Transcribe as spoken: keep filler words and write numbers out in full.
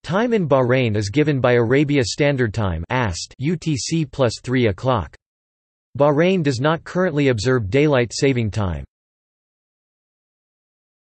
Time in Bahrain is given by Arabia Standard Time (A S T) U T C plus three o'clock. Bahrain does not currently observe daylight saving time.